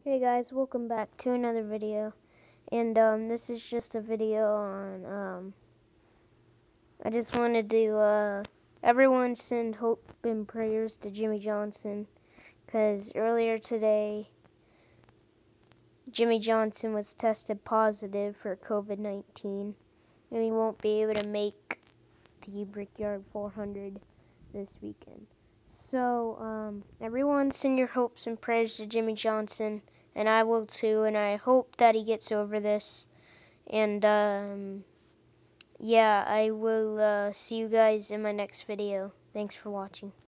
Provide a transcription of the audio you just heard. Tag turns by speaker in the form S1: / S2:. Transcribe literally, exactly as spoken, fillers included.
S1: Hey guys, welcome back to another video. And um, this is just a video on, um, I just wanted to, uh, everyone send hope and prayers to Jimmie Johnson. Because earlier today, Jimmie Johnson was tested positive for COVID nineteen. And he won't be able to make the Brickyard four hundred this weekend. So, um, everyone send your hopes and prayers to Jimmie Johnson. And I will too, and I hope that he gets over this. And, um, yeah, I will uh, see you guys in my next video. Thanks for watching.